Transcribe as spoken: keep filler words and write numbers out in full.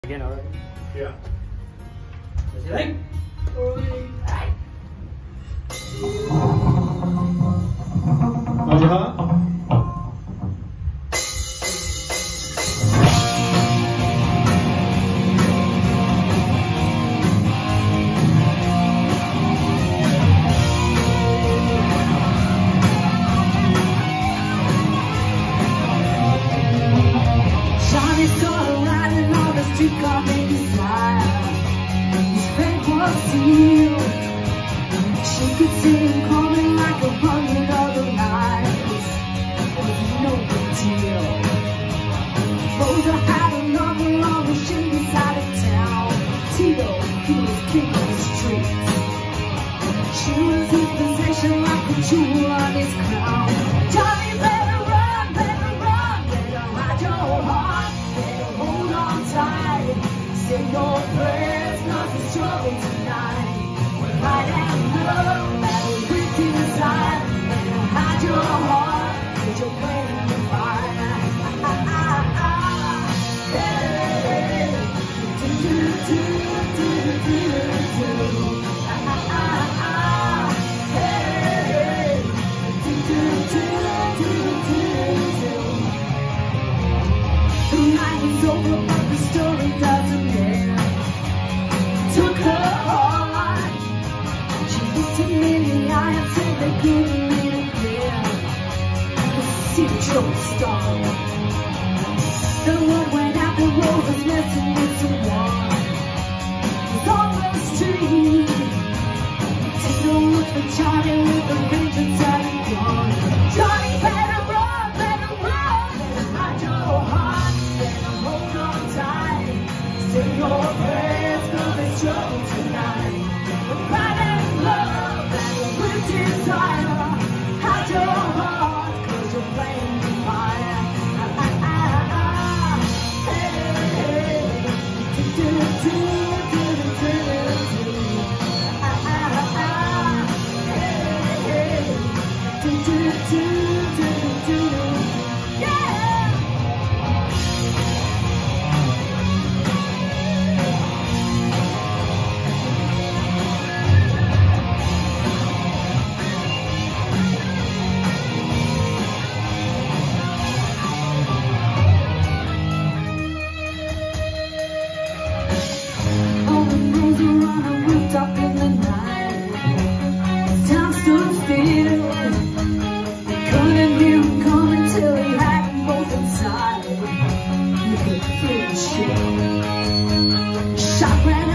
Again already? Yeah. Is it like? Ajá. She got me smile. His face was steel. She could see him coming like a hundred other nights. It was no big deal. Rosa had another on the shady side of town. Tito, he was king of the streets. She was his possession like a jewel on his crown. Johnny, better run, better run, better hide your heart, better hold on tight. Say your prayers, cause it's trouble tonight. When light and love battle with desire, and hide your heart, cause you're playing the fire. Hey, do do do do do do. Hey, do do do do do. The night is over, but the story doesn't end. Took her heart. She looked at me in the eye and said they're giving me again. The central star. The one went out the road was messing with someone. It's on the street. Take a look for Johnny with the vengeance at his gun. Johnny, better run, better run, better hide your heart, better hold on tight. Say your prayers, cause it's trouble tonight. With pride and love, battle with desire. Hide your heart, cause you're playing with fire. Ah, ah, ah, ah. Hey, hey, do, do, do, do, do, do, do. Ah, ah, ah. Hey, hey, do, do, do, do, do, do. Yeah! All the roses on a rooftop in the night. The town stood still. They couldn't hear him coming till he had them both inside. You could feel the chill. Shot ran